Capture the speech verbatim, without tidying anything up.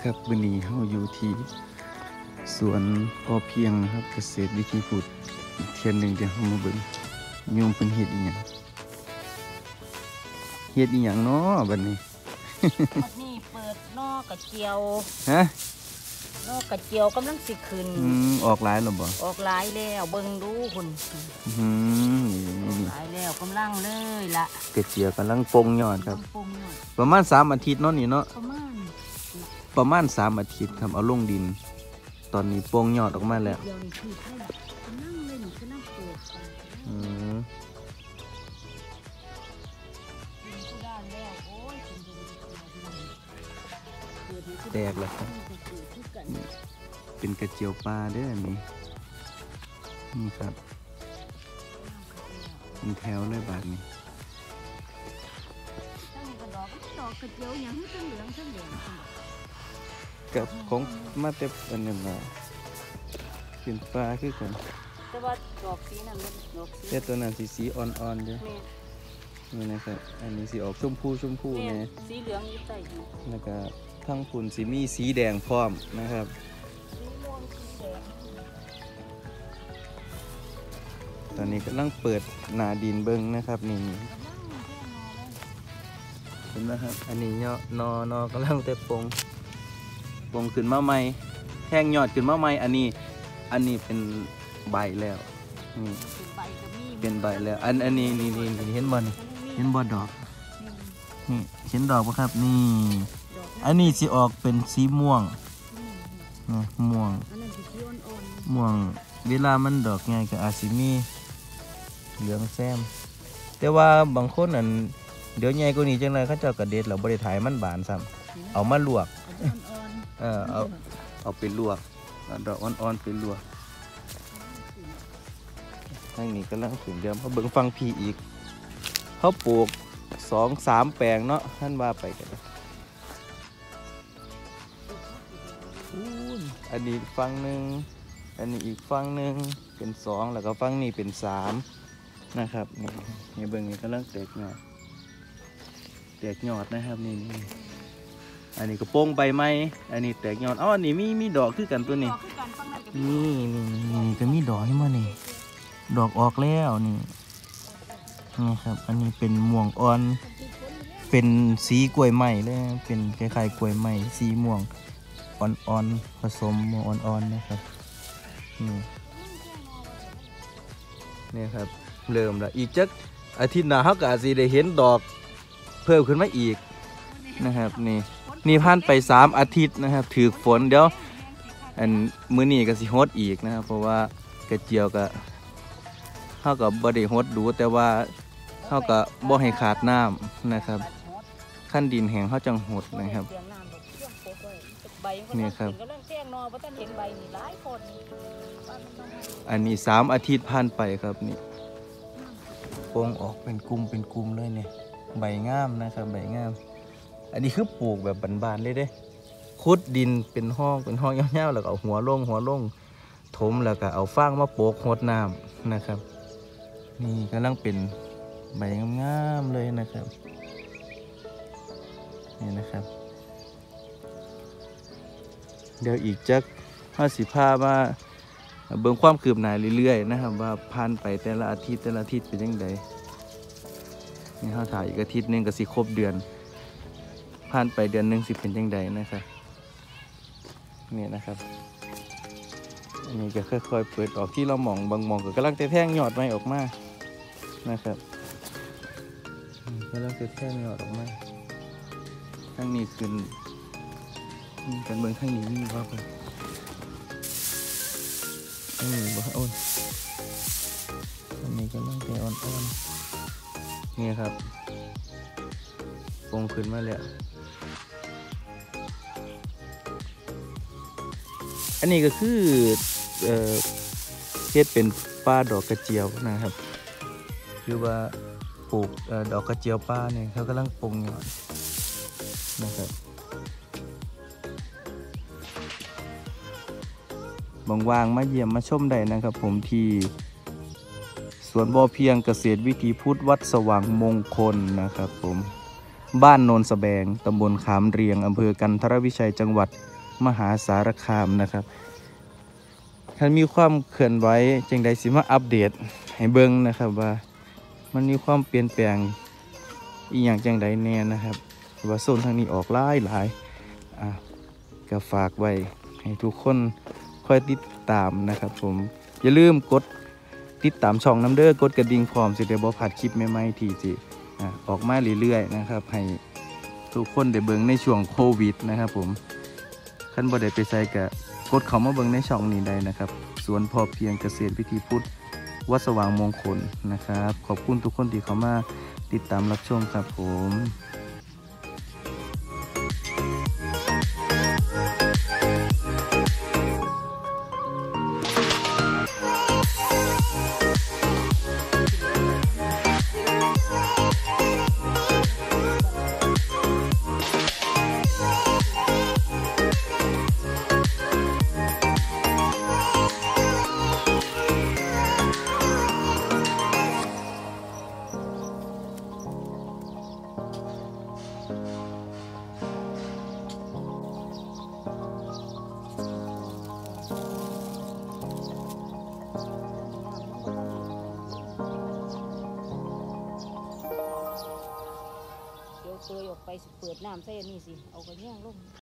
ครับวันนี้เราอยู่ที่สวนพอเพียงนะครับเกษตรวิถีพุทธอีกเทียนหนึ่งเดี๋ยวเรามาเบิ่งโยมเป็นเฮ็ดอีหยังเฮ็ดอีหยังเนาะบัดนี้บัดนี้เปิดนอกกระเจียวฮะนอกกระเจียวกำลังสิขึ้นอืมออกหลายหรอบ่ออกหลายแล้วเบิ่งดูคุณอืมหลายแล้วกำลังเลยละกระเจียวกำลังปงยอดครับปรุงหน่อยประมาณสามอาทิตย์เนาะนี่เนาะประมาณประมาณสามอาทิตย์ครับเอาลงดิน ตอนนี้ปงยอดออกมาแล้วเดี๋ยวนี้คือให้กำลังเล่นกำลังเปิดอืมกินทุกด้านแล้วโอ้ยกินดูดีๆแตกแล้วครับเป็นกระเจียวปลาเด้ออันนี้นี่ครับเป็นแถวเลยบาดนี้ตั้งกระดอกดอกกระเจียวอย่างทั้งเหลืองทั้งแดงกับของมาเต็มอันนี้มาเป็นปลาคือกันแต่ว่าดอกสีนั้นมันดอกสีแต่ตัวนั้นสีสีอ่อนๆเด้อนี่นะครับอันนี้สีออกชมพูชมพูเนี่ยสีเหลืองอยู่ใต้อยู่แล้วก็ทั้งปุ่นสีมีสีแดงพร้อมนะครับสีม่วงสีแดงตอนนี้กำลังเปิดหนาดินเบิ้งนะครับนี่เห็นไหมครับอันนี้เนาะนอนอกำลังแต่ปงปงขึ้นมาใหม่แห้งยอดขึ้นมาใหม่อันนี้อันนี้เป็นใบแล้วนี่เป็นใบแล้วอันอันนี้นี่นี่เห็นบอลเห็นบอลดอกนี่เห็นดอกปะครับนี่อันนี้สีออกเป็นสีม่วงนะม่วงม่วงเวลามันดอกไงก็อาจสิมีเหลืองแซมแต่ว่าบางคนอันเดี๋ยวใหญ่กว่านี้จังเลยเขาเจ้ากระเด็ดเราบริถ่ายมันบานซ้ำเอามาลวกเออเอาเอาไปลวกดอกอ่อนๆไปลวกทางนี้กำลังถึงเดิมเขาเบิ่งฟังพีอีกเขาปลูกสองสามแปลงเนาะท่านว่าไปกันอันนี้ฟังหนึ่งอันนี้อีกฟังหนึ่งเป็นสองแล้วก็ฟังนี้เป็นสามนะครับนี่นี่เบิ่งนี่กำลังแตกยอดแตกยอดนะครับนี่นี่อันนี้ก็โป้งใบไม้อันนี้แตกยอดอ๋ออันนี้มีมีดอกคือกันตัวนี้นี่นี่นี่ก็มีดอกให้มานี่ดอกออกแล้วนี่นี่ครับอันนี้เป็นม่วงอ่อนเป็นสีกล้วยไม้เลยเป็นคล้ายๆกล้วยไม้สีม่วงอ่อนๆผสมม่วงอ่อนๆนะครับนี่นี่ครับเริ่มแล้วอีกจักอาทิตย์หน้าเขาก็อาจจะได้เห็นดอกเพิ่มขึ้นมาอีกนะครับนี่นี่ผ่านไปสามอาทิตย์นะครับถือฝนเดี๋ยวอันมื้อนี้ก็สิฮดอีกนะครับเพราะว่ากระเจียวก็เขาก็บ่ได้ฮดดูแต่ว่าเขาก็บ่ให้ขาดน้ำนะครับขั้นดินแห้งเขาจังหดนะครับนี่ครับอันนี้สามอาทิตย์ผ่านไปครับนี่โป่งออกเป็นกลุ่มเป็นกลุ่มเลยเนี่ยใบงามนะครับใบงามอันนี้คือปลูกแบบบานๆเลยเด้ขุดดินเป็นห้องเป็นห้องยาวๆแล้วก็เอาหัวลงหัวลงถมแล้วก็เอาฟางมาโปกหดน้ำนะครับนี่กำลังเป็นใบงามๆเลยนะครับนี่นะครับเดี๋ยวอีกจักห้าสิบห้ามาเบิ่งความคืบหน้าเรื่อยๆนะครับว่าผ่านไปแต่ละอาทิตย์แต่ละอาทิตย์เป็นยังไงนี่เขาถ่ายอีกอาทิตย์นึงก็สิครบเดือนผ่านไปเดือนหนึ่งสิเป็นยังไงนะครับนี่นะครับอันนี้ก็ค่อยๆเปิดออกที่เรามองบางมองก็กำลังจะแท่งยอดไม้ออกมานะครับกำลังจะแท่งยอดออกมาทั้งนี้ขึ้นกันเบิ่งทั้งนี้นี่ว่าไปอันนี้บ่อ่อนอันนี้กำลังจะอ่อนๆนี่ครับปงขึ้นมาแล้วอันนี้ก็คือเอ่อเฮ็ดเป็นป่าดอกกระเจียวนะครับคือว่าปลูกดอกกระเจียวป่าเนี่ยเขากำลังปงอยู่นะครับว่างๆมาเยี่ยมมาชมได้นะครับผมที่สวนบ่อเพียงเกษตรวิถีพุทธวัดสว่างมงคลนะครับผมบ้านโนนสแบงตำบลขามเรียงอำเภอกันทรวิชัยจังหวัดมหาสารคามนะครับท่านมีความเคลื่อนไหวจังใดสิมาอัปเดตให้เบิ่งนะครับว่ามันมีความเปลี่ยนแปลงอีหยังจังใดแน่นะครับว่าโซนทางนี้ออกหลายหลายอ่ะก็ฝากไว้ให้ทุกคนคอยติดตามนะครับผมอย่าลืมกดติดตามช่องน้ำเด้อกดกระดิ่งพร้อมสิได้บ่พลาดคลิปใหม่ๆที่สิอ่ะออกมาเรื่อยๆนะครับให้ทุกคนได้เบิ่งในช่วงโควิดนะครับผมคันบ่ได้ไปใส่ก็กดเข้ามาเบิ่งในช่องนี้ได้นะครับสวนพอเพียงเกษตรวิถีพุทธวัดสว่างมงคลนะครับขอบคุณทุกคนที่เข้ามาติดตามรับชมครับผมเดี๋ยวเตยออกไปสิเปิดน้ำใส่อันนี้สิเอากระแยงลง